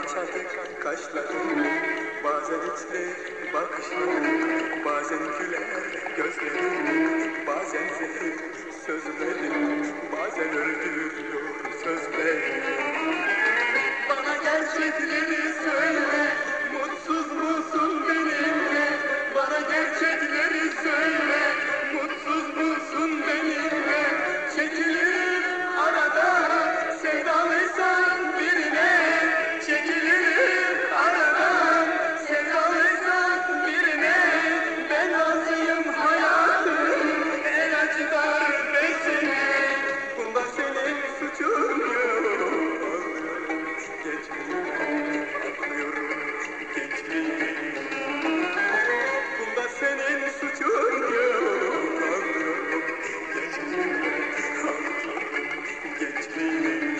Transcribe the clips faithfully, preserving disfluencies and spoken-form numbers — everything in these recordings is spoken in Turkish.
çatık kaşların, bazen içli bakışların, bazen güler gözlerin, bazen zehir sözlerin, bazen öldürüyor sözlerin. Bana gerçekleri söyle, mutsuz musun benimle? Bana gerçekleri söyle, mutsuz musun benimle? Çekilirim aradan, sevdalıysan birine. Çekilirim aradan, sevdalıysan birine. Ben razıyım hayatım, el acı darbesine. Bunda senin suçun yok. Geçmiyorum, aklıyorum gençliğim. Bunda senin suçun yok. Aklıyorum gençliğim, aklıyorum gençliğim.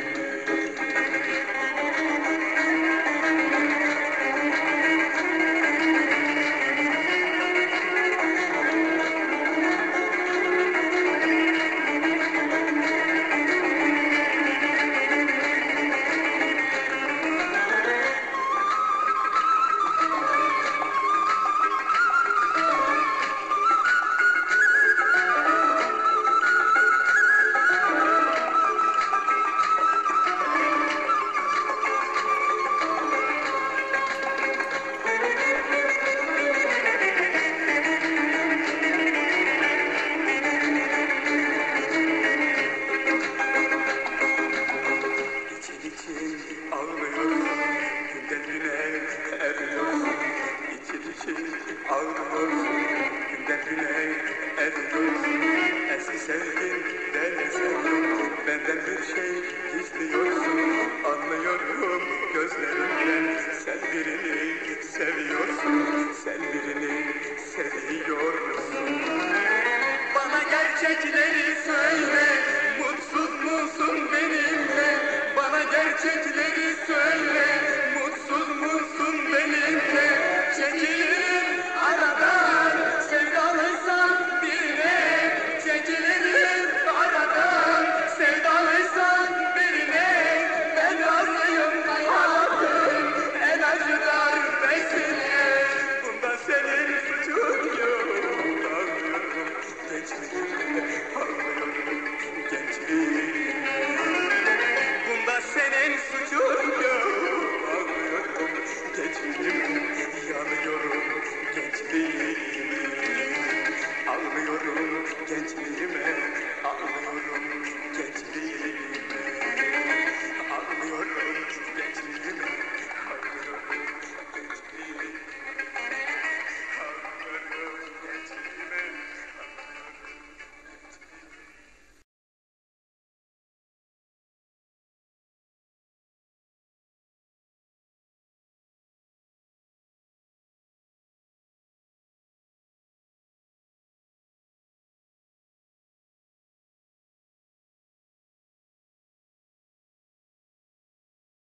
Ağlıyorsun, günden güne eriyorsun. Eski sevgin denesen, benden bir şey gizliyorsun. Anlıyorum gözlerinden, sen birini seviyorsun. Sen birini seviyorsun. Bana gerçekleri söyle, mutsuz musun benimle? Bana gerçekleri söyle, mutsuz musun benimle? Çekilirim aradan, sevdalıysan birine. Çekilirim aradan, sevdalıysan birine. Ben razıyım hayatım, en acı darbesine. Bunda senin suçun yok. Ağlıyorum gençliğimde, ağlıyorum gençliğimde. Bunda senin suçun yok. Ağlıyorum gençliğimde, yanıyorum gençliğime. Ağlıyorum gençliğime, ağlıyorum gençliğime.